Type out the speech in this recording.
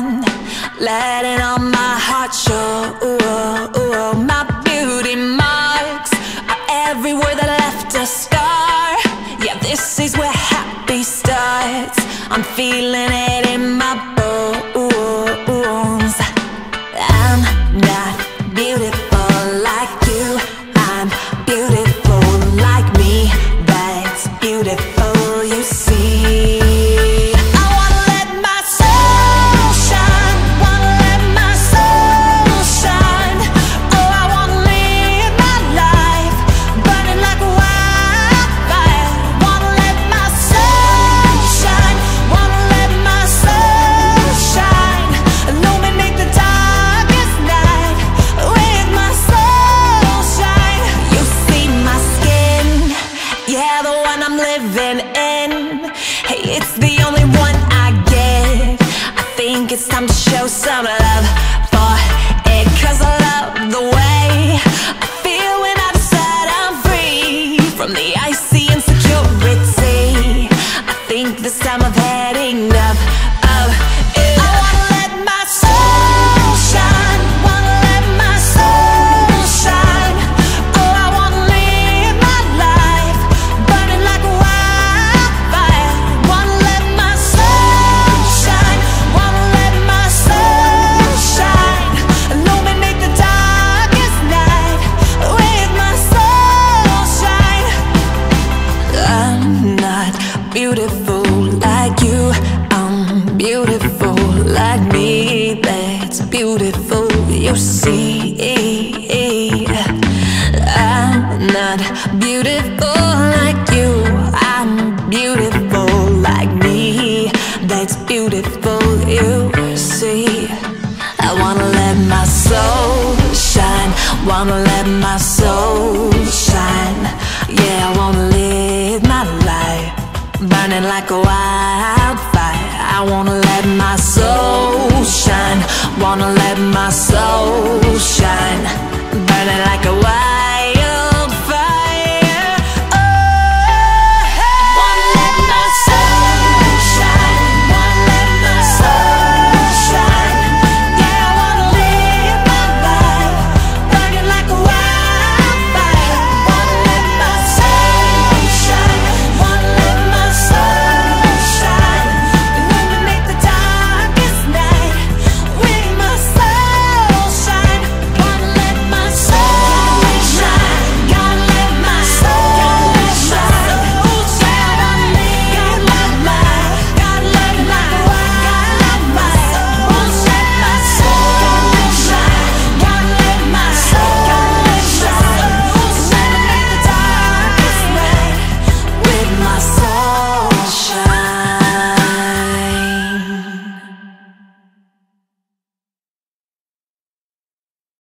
mind, letting all my heart show. My beauty marks are everywhere that left a scar. Yeah, this is where happy starts. I'm feeling it in my bones. I'm not beautiful like you. I'm beautiful like me. That's beautiful, you see. I wanna let my soul shine. Wanna let my soul shine. Oh, I wanna live my life burning like a wildfire. Wanna let my soul shine. Wanna let my soul shine. Illuminate the darkest night with my soul shine. You see my skin, yeah, the one I'm living in. Hey, it's the only one I get. I think it's time to show some love for it, 'cause I love the way I feel when I decide I'm free from the icy insecurity. I think this time I've had enough of it. I wanna let my soul shine. Wanna let my soul shine. Oh, I wanna live my life burning like a wildfire. Wanna let my soul shine. Wanna let my soul shine. Illuminate the darkest night with my soul shine. I'm not beautiful like you. I'm beautiful like me. That's beautiful, you see. I'm not beautiful like you. I'm beautiful like me. That's beautiful, you see. I wanna let my soul shine. Wanna let my soul shine. Yeah, I wanna live my life burning like a wildfire. I wanna